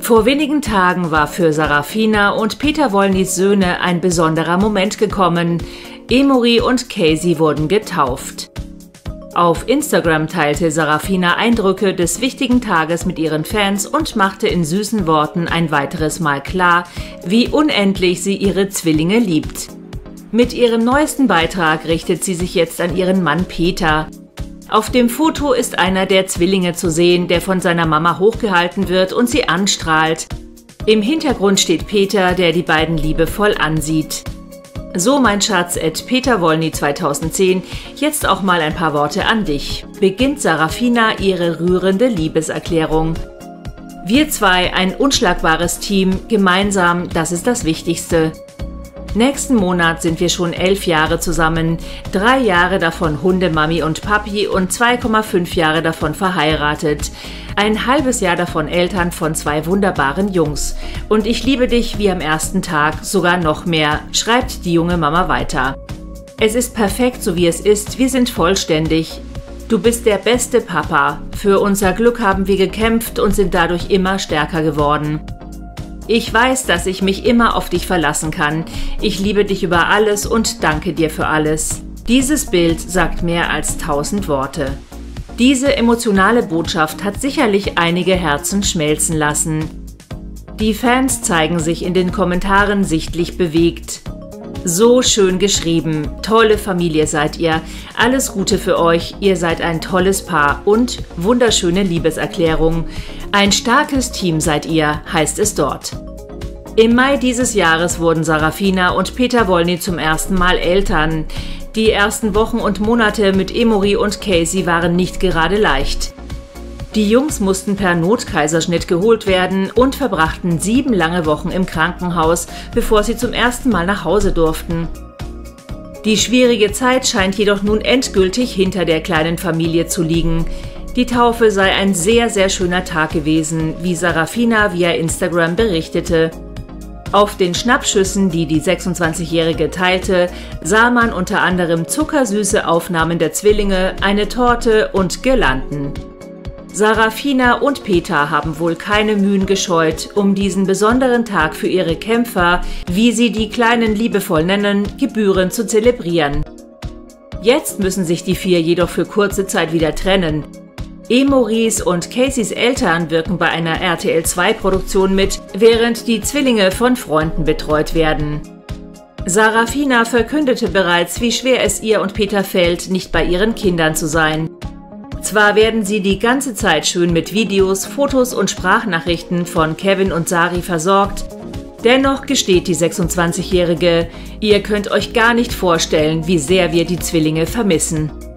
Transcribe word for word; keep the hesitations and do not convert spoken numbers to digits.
Vor wenigen Tagen war für Sarafina und Peter Wolnys Söhne ein besonderer Moment gekommen. Emory und Casey wurden getauft. Auf Instagram teilte Sarafina Eindrücke des wichtigen Tages mit ihren Fans und machte in süßen Worten ein weiteres Mal klar, wie unendlich sie ihre Zwillinge liebt. Mit ihrem neuesten Beitrag richtet sie sich jetzt an ihren Mann Peter. Auf dem Foto ist einer der Zwillinge zu sehen, der von seiner Mama hochgehalten wird und sie anstrahlt. Im Hintergrund steht Peter, der die beiden liebevoll ansieht. So, mein Schatz, at Peter Wolny zweitausendzehn, jetzt auch mal ein paar Worte an dich. Beginnt Sarafina ihre rührende Liebeserklärung. Wir zwei, ein unschlagbares Team, gemeinsam, das ist das Wichtigste. Nächsten Monat sind wir schon elf Jahre zusammen, drei Jahre davon Hundemami und Papi und zwei Komma fünf Jahre davon verheiratet. Ein halbes Jahr davon Eltern von zwei wunderbaren Jungs. Und ich liebe dich wie am ersten Tag, sogar noch mehr, schreibt die junge Mama weiter. Es ist perfekt, so wie es ist, wir sind vollständig. Du bist der beste Papa. Für unser Glück haben wir gekämpft und sind dadurch immer stärker geworden. Ich weiß, dass ich mich immer auf dich verlassen kann. Ich liebe dich über alles und danke dir für alles. Dieses Bild sagt mehr als tausend Worte. Diese emotionale Botschaft hat sicherlich einige Herzen schmelzen lassen. Die Fans zeigen sich in den Kommentaren sichtlich bewegt. So schön geschrieben, tolle Familie seid ihr, alles Gute für euch, ihr seid ein tolles Paar und wunderschöne Liebeserklärung. Ein starkes Team seid ihr, heißt es dort. Im Mai dieses Jahres wurden Sarafina und Peter Wolny zum ersten Mal Eltern. Die ersten Wochen und Monate mit Emory und Casey waren nicht gerade leicht. Die Jungs mussten per Notkaiserschnitt geholt werden und verbrachten sieben lange Wochen im Krankenhaus, bevor sie zum ersten Mal nach Hause durften. Die schwierige Zeit scheint jedoch nun endgültig hinter der kleinen Familie zu liegen. Die Taufe sei ein sehr, sehr schöner Tag gewesen, wie Sarafina via Instagram berichtete. Auf den Schnappschüssen, die die sechsundzwanzigjährige teilte, sah man unter anderem zuckersüße Aufnahmen der Zwillinge, eine Torte und Girlanden. Sarafina und Peter haben wohl keine Mühen gescheut, um diesen besonderen Tag für ihre Kämpfer, wie sie die Kleinen liebevoll nennen, gebührend zu zelebrieren. Jetzt müssen sich die vier jedoch für kurze Zeit wieder trennen. Emorys und Caseys Eltern wirken bei einer R T L zwei Produktion mit, während die Zwillinge von Freunden betreut werden. Sarafina verkündete bereits, wie schwer es ihr und Peter fällt, nicht bei ihren Kindern zu sein. Zwar werden sie die ganze Zeit schön mit Videos, Fotos und Sprachnachrichten von Kevin und Sari versorgt, dennoch gesteht die sechsundzwanzigjährige, ihr könnt euch gar nicht vorstellen, wie sehr wir die Zwillinge vermissen.